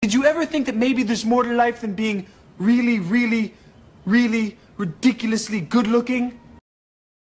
Did you ever think that maybe there's more to life than being really, really, really ridiculously good looking?